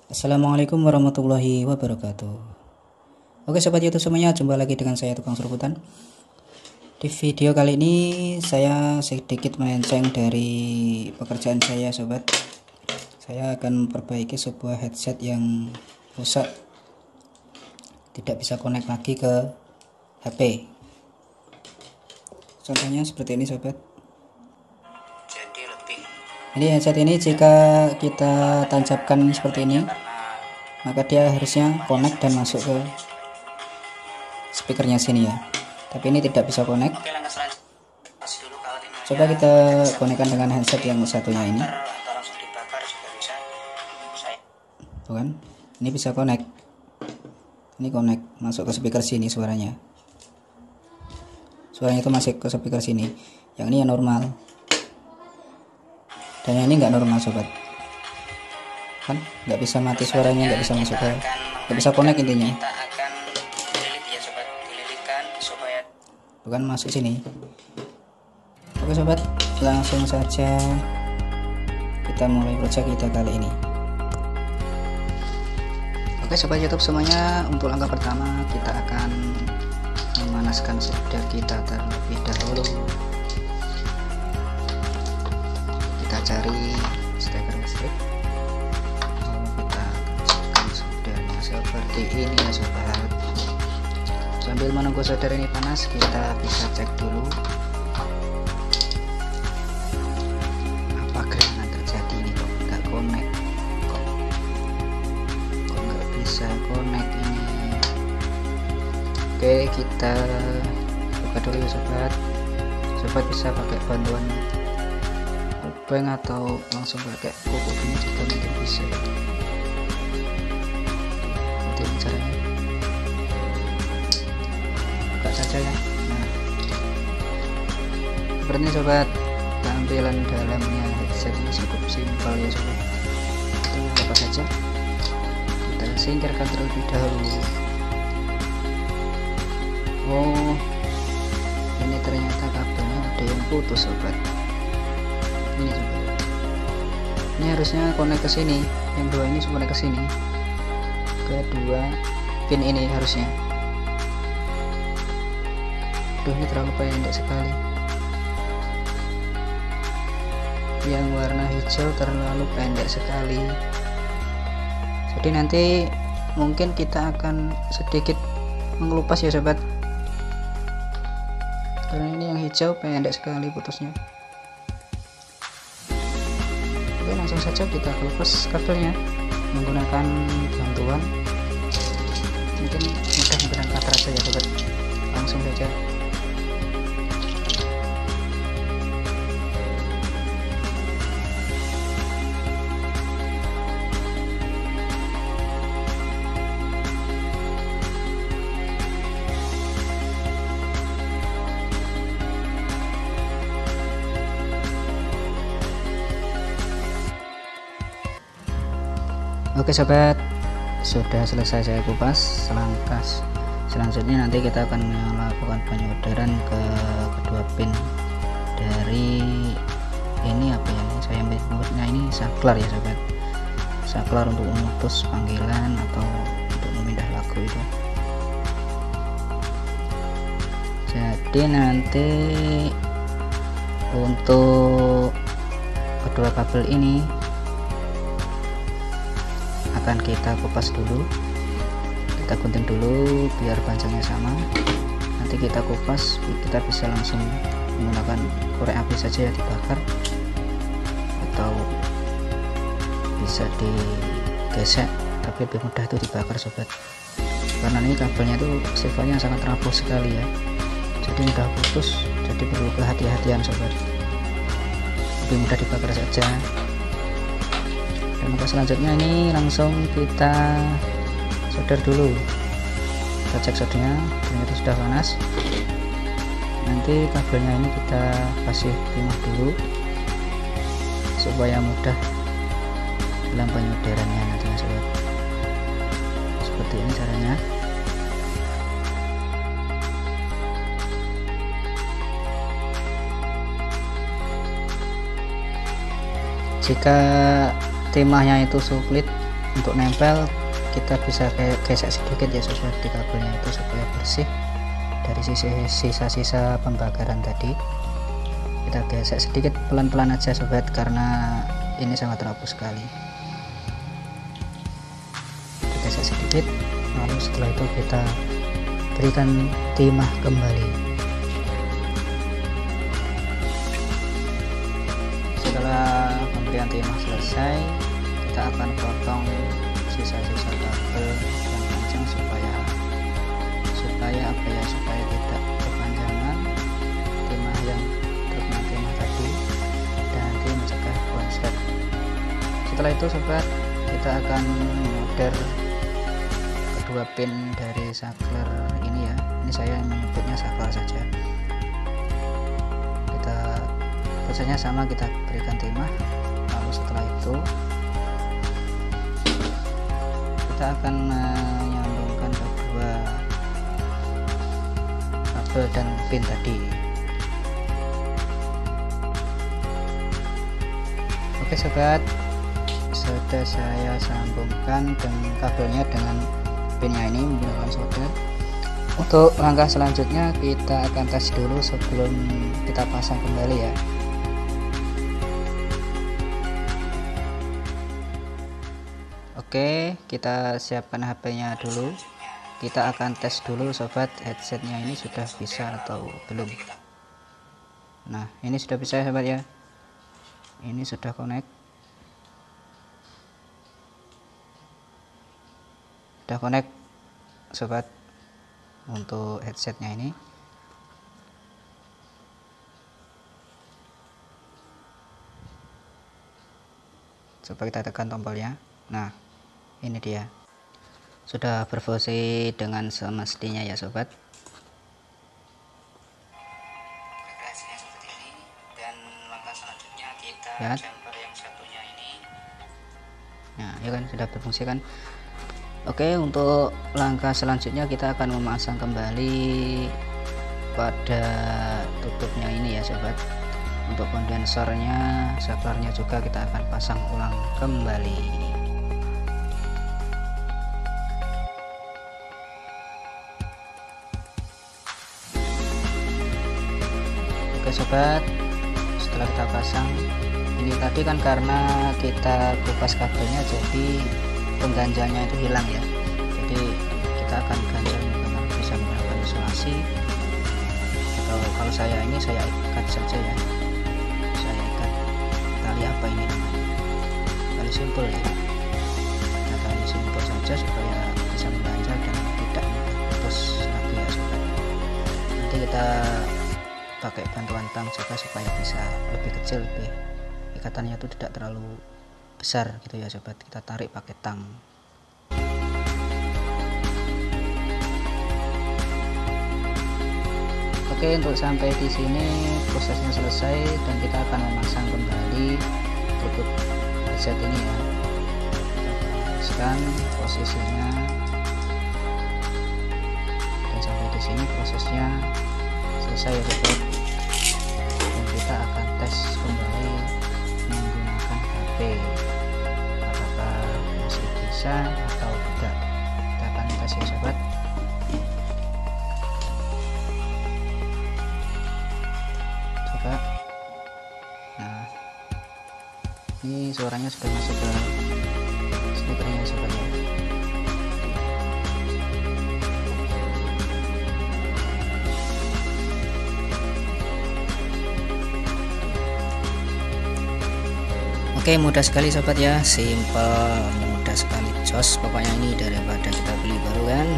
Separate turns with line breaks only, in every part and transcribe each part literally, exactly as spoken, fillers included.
Assalamualaikum warahmatullahi wabarakatuh. Oke sobat YouTube semuanya, jumpa lagi dengan saya Tukang Serbutan. Di video kali ini saya sedikit melenceng dari pekerjaan saya sobat. Saya akan memperbaiki sebuah headset yang rusak, tidak bisa connect lagi ke H P. Contohnya seperti ini sobat. Ini headset ini jika kita tancapkan seperti ini, maka dia harusnya connect dan masuk ke speakernya sini ya. Tapi ini tidak bisa connect. Coba kita konekkan dengan headset yang satunya ini. Tuh kan? Ini bisa connect. Ini connect, masuk ke speaker sini suaranya. Suaranya itu masuk ke speaker sini. Yang ini yang normal. Dan ini nggak normal sobat, kan nggak bisa mati suaranya, nggak bisa masuk ke, nggak bisa connect intinya. Bukan masuk sini. Oke sobat, langsung saja kita mulai project kita kali ini. Oke sobat YouTube semuanya, untuk langkah pertama kita akan memanaskan solder kita terlebih dahulu. Kita cari steker listrik, lalu kita masukkan soldernya seperti ini ya sobat. Sambil menunggu solder ini panas, kita bisa cek dulu apa gerangan terjadi ini, kok nggak connect, kok kok nggak bisa connect ini. Oke, kita buka dulu ya sobat. Sobat bisa pakai bantuan bank atau langsung pakai kuku ini juga mungkin bisa. Nanti caranya buka saja ya. Nah, seperti ini sobat, tampilan dalamnya headset ini cukup simpel ya sobat. Itu apa saja kita singkirkan terlebih dahulu. Oh, ini ternyata kabelnya ada yang putus sobat. Ini juga. Ini harusnya connect ke sini, yang dua ini connect ke sini, kedua pin ini harusnya. Aduh, ini terlalu pendek sekali. Yang warna hijau terlalu pendek sekali. Jadi nanti mungkin kita akan sedikit mengelupas ya sobat, karena ini yang hijau pendek sekali putusnya. Oke, langsung saja kita lepas kabelnya menggunakan bantuan, mungkin mudah menggunakan cutter saja ya sobat. Langsung saja. Oke sobat, sudah selesai saya kupas. Langkah selanjutnya nanti kita akan melakukan penyolderan ke kedua pin dari ini apa ya, saya menyebutnya ini saklar ya sobat. Saklar untuk memutus panggilan atau untuk memindah lagu itu. Jadi nanti untuk kedua kabel ini akan kita kupas dulu, kita gunting dulu biar panjangnya sama. Nanti kita kupas, kita bisa langsung menggunakan korek api saja ya, dibakar atau bisa digesek, tapi lebih mudah itu dibakar sobat, karena ini kabelnya itu sifatnya sangat rapuh sekali ya, jadi mudah putus, jadi perlu kehati-hatian sobat. Lebih mudah dibakar saja. Dan langkah selanjutnya ini langsung kita solder dulu. Kita cek soldernya, ternyata sudah panas. Nanti kabelnya ini kita kasih timah dulu supaya mudah dalam penyolderannya nanti ya sobat. Seperti ini caranya. Jika timahnya itu sulit untuk nempel kita bisa kayak gesek sedikit ya sobat di kabelnya itu supaya bersih dari sisa-sisa pembakaran tadi. Kita gesek sedikit pelan-pelan aja sobat karena ini sangat rapuh sekali. Kita gesek sedikit, lalu setelah itu kita berikan timah kembali. Setelah pemberian timah selesai, kita akan potong sisa-sisa kabel yang panjang supaya supaya apa ya supaya tidak kepanjangan timah yang terkena timah tadi dan nanti mencegah konslet. Setelah itu sobat, kita akan modder kedua pin dari saklar ini ya. Ini saya menyebutnya saklar saja. Kita prosesnya sama, kita berikan timah, lalu setelah itu kita akan menyambungkan kedua kabel dan pin tadi. Oke sobat, sudah saya sambungkan dengan kabelnya dengan pinnya ini menggunakan solder. Untuk langkah selanjutnya kita akan tes dulu sebelum kita pasang kembali ya. Oke, kita siapkan H P-nya dulu. Kita akan tes dulu sobat, headsetnya ini sudah bisa atau belum. Nah, ini sudah bisa sobat ya. Ini sudah connect. Sudah connect sobat untuk headsetnya ini. Coba kita tekan tombolnya. Nah, ini dia sudah berfungsi dengan semestinya ya sobat. Dan langkah selanjutnya kita jumper yang satunya ini. Nah, ya kan sudah berfungsi kan. Oke, untuk langkah selanjutnya kita akan memasang kembali pada tutupnya ini ya sobat. Untuk kondensornya, saklarnya juga kita akan pasang ulang kembali. Oke sobat, setelah kita pasang ini tadi kan karena kita kupas kabelnya jadi pengganjalnya itu hilang ya, jadi kita akan ganjal dengan bisa menggunakan isolasi, atau kalau saya ini saya ikat saja ya, saya ikat tali apa ini namanya, tali simpul ya, kita tali simpul saja supaya bisa mengganjal dan tidak putus lagi ya sobat. Nanti kita pakai bantuan tang juga supaya bisa lebih kecil, lebih ikatannya itu tidak terlalu besar gitu ya sobat. Kita tarik pakai tang. Oke, untuk sampai di sini prosesnya selesai dan kita akan memasang kembali tutup headset ini ya. Kita pasang posisinya dan sampai di sini prosesnya selesai ya sobat. Dan kita akan tes kembali menggunakan H P apakah masih bisa atau tidak. Kita akan tes ya sobat. Coba. Nah, ini suaranya sudah masuk ke speakernya sobat ya. Oke, mudah sekali sobat ya, simple, mudah sekali, jos pokoknya ini daripada kita beli baru kan.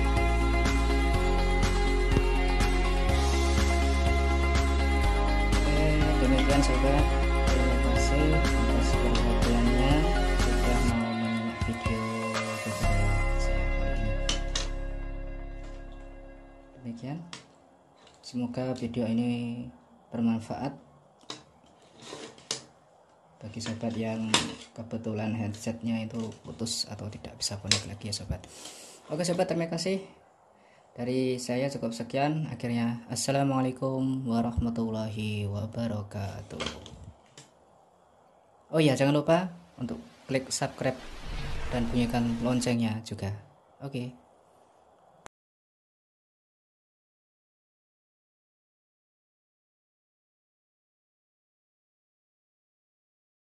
Oke, demikian sobat, terima kasih atas perhatiannya sudah mau menyimak video tutorial saya kali ini. Demikian, semoga video ini bermanfaat bagi sobat yang kebetulan headsetnya itu putus atau tidak bisa connect lagi ya sobat. Oke sobat, terima kasih. Dari saya cukup sekian. Akhirnya assalamualaikum warahmatullahi wabarakatuh. Oh iya, jangan lupa untuk klik subscribe dan bunyikan loncengnya juga. Oke.